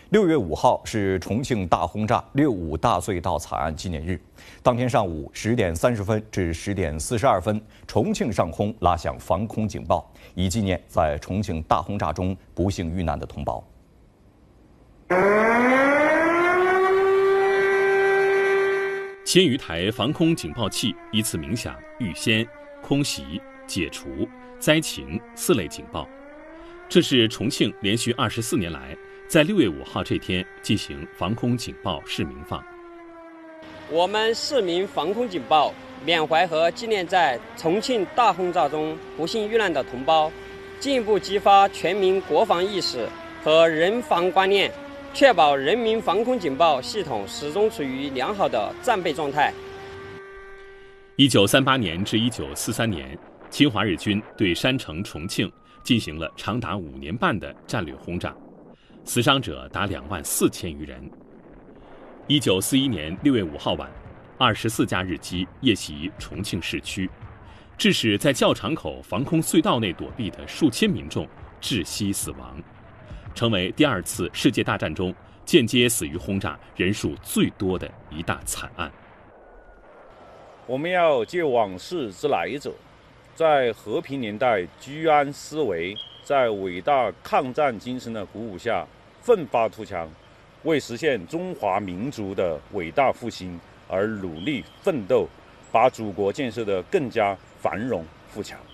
6月5号是重庆大轰炸6·5大隧道惨案纪念日。当天上午10点30分至10点42分，重庆上空拉响防空警报，以纪念在重庆大轰炸中不幸遇难的同胞。 1000余台防空警报器依次鸣响预先、空袭、解除、灾情4类警报。这是重庆连续24年来在6月5号这天进行防空警报试鸣放。 我们试鸣防空警报，缅怀和纪念在重庆大轰炸中不幸遇难的同胞，进一步激发全民国防意识和人防观念，确保人民防空警报系统始终处于良好的战备状态。 1938年至1943年，侵华日军对山城重庆进行了长达5年半的战略轰炸，死伤者达24000余人。1941年6月5号晚，24架日机夜袭重庆市区，致使在教场口防空隧道内躲避的数千民众窒息死亡，成为第2次世界大战中间接死于轰炸人数最多的一大惨案。 我们要借往事之来者，在和平年代居安思危，在伟大抗战精神的鼓舞下奋发图强，为实现中华民族的伟大复兴而努力奋斗，把祖国建设得更加繁荣富强。